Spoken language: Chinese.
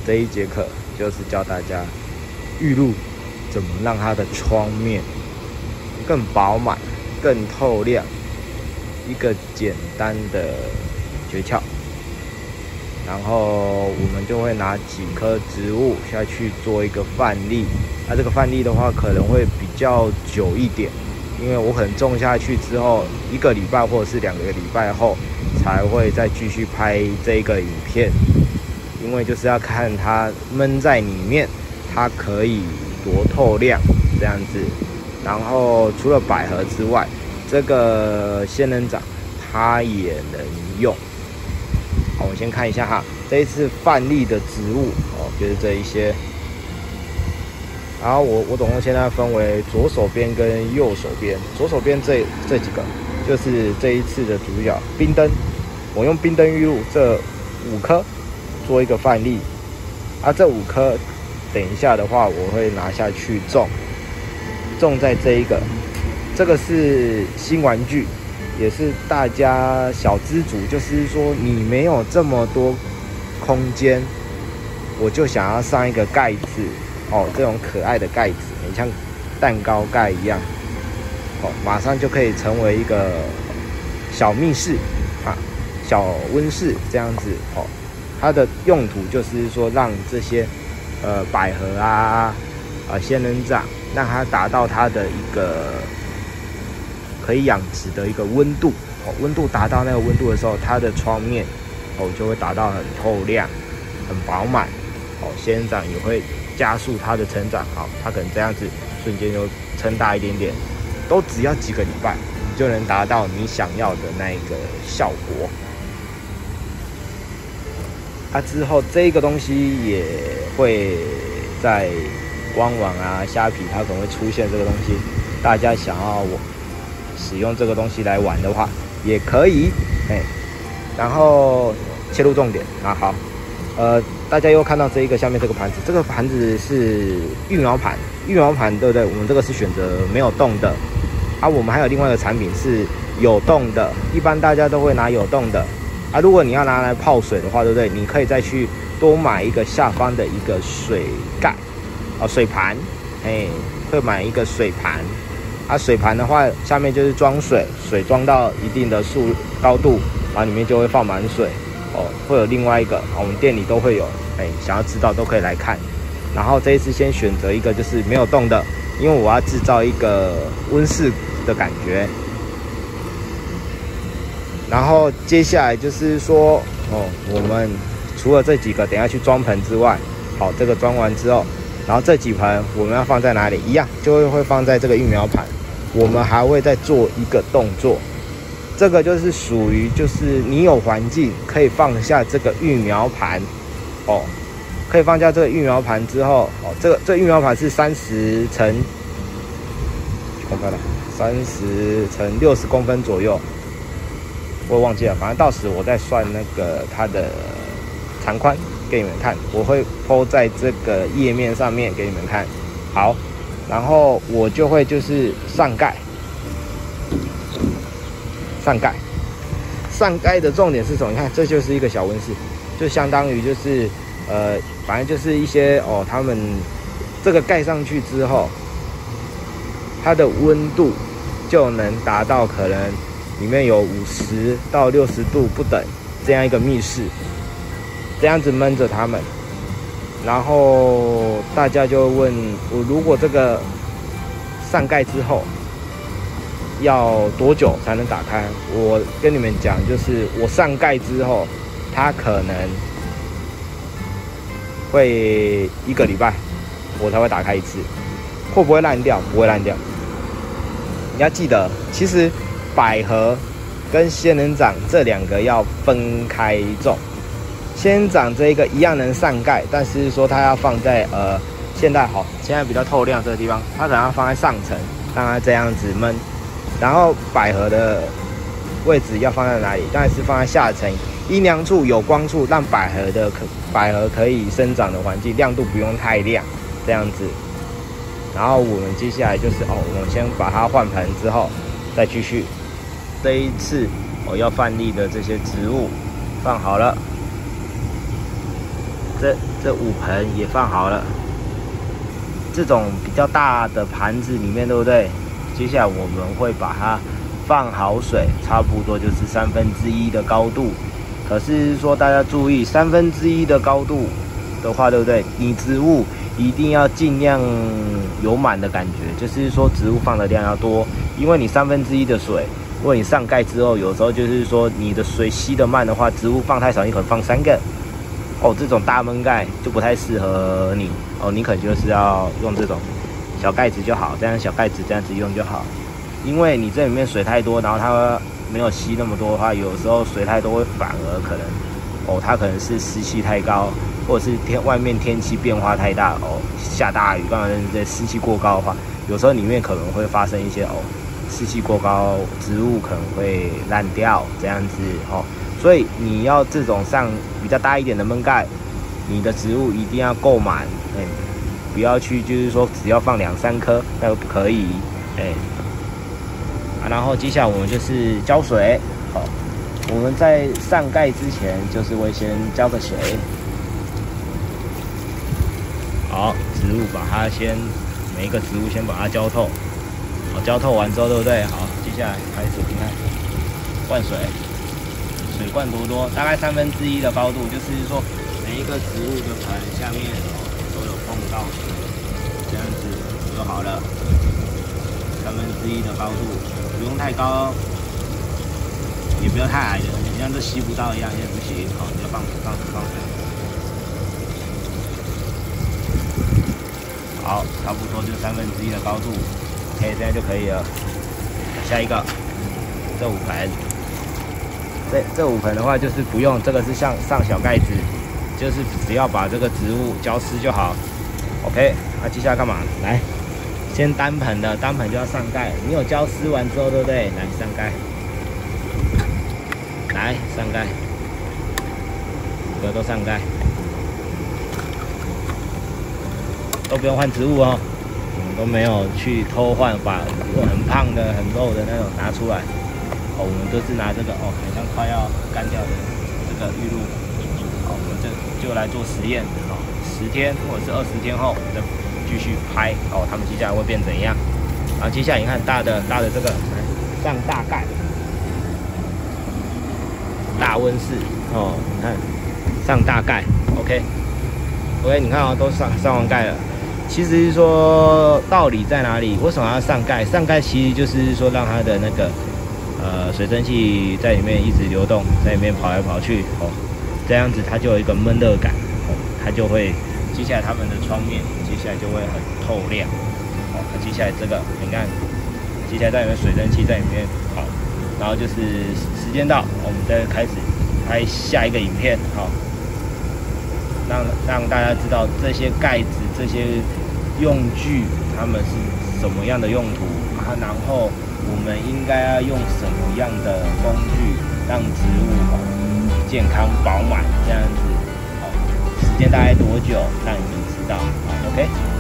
这一节课就是教大家玉露怎么让它的窗面更饱满、更透亮，一个简单的诀窍。然后我们就会拿几棵植物下去做一个范例。那这个范例的话，可能会比较久一点，因为我可能种下去之后1个礼拜或者是2个礼拜后，才会再继续拍这个影片。因为就是要看它闷在里面，它可以多透亮这样子。然后除了百合之外，这个仙人掌它也能用。好，我先看一下哈，这一次范例的植物就是这一些。然后我总共现在分为左手边跟右手边。左手边这几个就是这一次的主角冰灯，我用冰灯玉露这5颗做一个范例。这5颗等一下的话，我会拿下去种在这个是新玩具。也是大家小资主，就是说你没有这么多空间，我就想要上一个盖子这种可爱的盖子，很像蛋糕盖一样马上就可以成为一个小密室小温室这样子它的用途就是说让这些百合仙人掌，让它达到它的一个可以养殖的一个温度温度达到那个温度的时候，它的窗面就会达到很透亮、很饱满仙人掌也会加速它的成长它可能这样子瞬间就撑大一点点，都只要几个礼拜，你就能达到你想要的那一个效果。之后这个东西也会在官网虾皮，它可能会出现这个东西，大家想要使用这个东西来玩的话也可以然后切入重点好，大家又看到这一个下面这个盘子，这个盘子是育苗盘，对不对？我们这个是选择没有洞的我们还有另外一个产品是有洞的，一般大家都会拿有洞的如果你要拿来泡水的话，对不对？你可以再去多买一个下方的一个水盖水盘会买一个水盘水盘的话，下面就是装水，水装到一定的高度，然后里面就会放满水会有另外一个我们店里都会有想要知道都可以来看。然后这一次先选择一个就是没有洞的，因为我要制造一个温室的感觉。然后接下来就是说我们除了这几个等一下去装盆之外，这个装完之后，然后这几盆我们要放在哪里？一样就会放在这个育苗盘。我们还会再做一个动作，这个就是属于就是你有环境可以放下这个育苗盘可以放下这个育苗盘之后这个育苗盘是30乘公分了，30乘60公分左右，我忘记了，反正到时我再算那个它的长宽给你们看，我会 po 在这个页面上面给你们看。好，然后我就会就是上盖的重点是什么？你看，这就是一个小温室，就相当于就是反正就是一些他们这个盖上去之后，它的温度就能达到可能里面有50到60度不等这样一个密室，这样子闷着它们。然后大家就问我，如果这个上盖之后要多久才能打开？我跟你们讲，就是我上盖之后，它可能会1个礼拜我才会打开一次。会不会烂掉？不会烂掉。你要记得，其实百合跟仙人掌这2个要分开种。仙人掌这一个一样能上盖，但是说它要放在现在比较透亮这个地方，它可能要放在上层，让它这样子闷。然后百合的位置要放在哪里？当然是放在下层，阴凉处、有光处，让百合可以生长的环境，亮度不用太亮，这样子。然后我们接下来就是我们先把它换盆之后，再继续。这一次要范例的这些植物放好了。 这5盆也放好了。这种比较大的盘子里面，对不对？接下来我们会把它放好水，差不多就是1/3的高度。可是说大家注意，1/3的高度的话，对不对？你植物一定要尽量有满的感觉，就是说植物放的量要多，因为你1/3的水，如果你上盖之后，有时候就是说你的水吸得慢的话，植物放太少，你可能放3个。哦，这种大闷盖就不太适合你哦，你可能就是要用这种小盖子就好，这样小盖子这样子用就好。因为你这里面水太多，然后它没有吸那么多的话，有时候水太多会反而可能哦，它可能是湿气太高，或者是外面天气变化太大哦，下大雨，刚才这湿气过高的话，有时候里面可能会发生一些哦，湿气过高，植物可能会烂掉这样子哦。所以你要这种上比较大一点的闷盖，你的植物一定要够满，不要去就是说只要放2、3颗，那个不可以，然后接下来我们就是浇水，好，我们在上盖之前就是会先浇个水，好，植物把它每一个植物先把它浇透，好，浇透完之后，对不对？好，接下来开始你看灌水。水灌多，大概1/3的高度，就是说每一个植物的盆下面都有碰到水，这样子就好了。1/3的高度，不用太高，也不要太矮的，你像这吸不到一样，也不行。好，你就放水。好，差不多就1/3的高度 ，OK， 这样就可以了。下一个，这5盆。这5盆的话，就是不用这个是上小盖子，就是只要把这个植物浇湿就好。OK， 那接下来干嘛？来，先单盆就要上盖。你有浇湿完之后，对不对？来上盖，来上盖，5个都上盖，都不用换植物哦，我们都没有去偷换，把很胖的、很肉的那种拿出来。哦，我们都是拿这个哦，好像快要干掉的这个玉露，好，我们就来做实验，哦，10天或者是20天后，我们再继续拍，哦，它们接下来会变怎样？然后接下来你看大的这个来上大盖，大温室哦，你看上大盖 ，OK， 你看哦，都上完盖了。其实说道理在哪里？为什么要上盖？上盖其实就是说让它的那个水蒸气在里面一直流动，在里面跑来跑去哦，这样子它就有一个闷热感哦，它就会接下来它们的窗面接下来就会很透亮哦。那接下来这个你看，接下来在里面水蒸气在里面好，然后就是时间到，我们再开始拍下一个影片好，让大家知道这些盖子这些用具它们是什么样的用途啊，然后我们应该要用什么样的工具让植物健康饱满这样子，好，时间大概多久让你们知道，好 ，OK。